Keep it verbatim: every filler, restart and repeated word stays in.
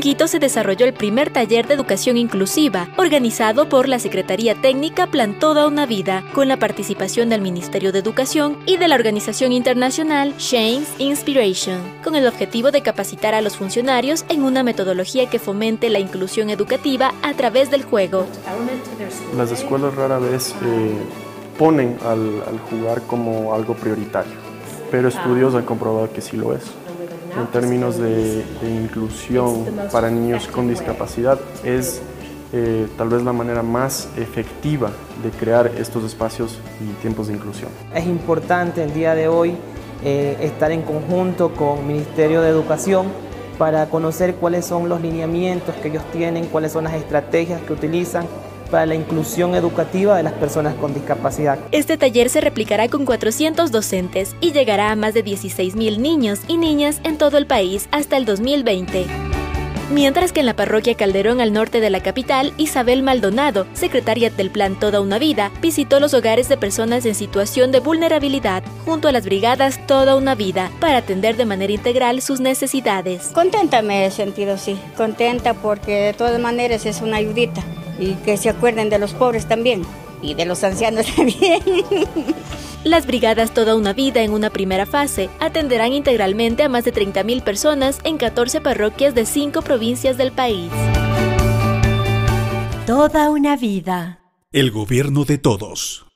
Quito se desarrolló el primer taller de educación inclusiva, organizado por la Secretaría Técnica Plan Toda Una Vida, con la participación del Ministerio de Educación y de la organización internacional Shane's Inspiration, con el objetivo de capacitar a los funcionarios en una metodología que fomente la inclusión educativa a través del juego. Las escuelas rara vez eh, ponen al, al jugar como algo prioritario, pero estudios han comprobado que sí lo es. En términos de, de inclusión para niños con discapacidad, es eh, tal vez la manera más efectiva de crear estos espacios y tiempos de inclusión. Es importante el día de hoy eh, estar en conjunto con el Ministerio de Educación para conocer cuáles son los lineamientos que ellos tienen, cuáles son las estrategias que utilizan para la inclusión educativa de las personas con discapacidad. Este taller se replicará con cuatrocientos docentes y llegará a más de dieciséis mil niños y niñas en todo el país hasta el dos mil veinte. Mientras que en la parroquia Calderón, al norte de la capital, Isabel Maldonado, secretaria del Plan Toda Una Vida, visitó los hogares de personas en situación de vulnerabilidad junto a las brigadas Toda Una Vida para atender de manera integral sus necesidades. Contenta me he sentido, sí, contenta porque de todas maneras es una ayudita y que se acuerden de los pobres también y de los ancianos también. Las brigadas Toda Una Vida en una primera fase atenderán integralmente a más de treinta mil personas en catorce parroquias de cinco provincias del país. Toda una vida. El gobierno de todos.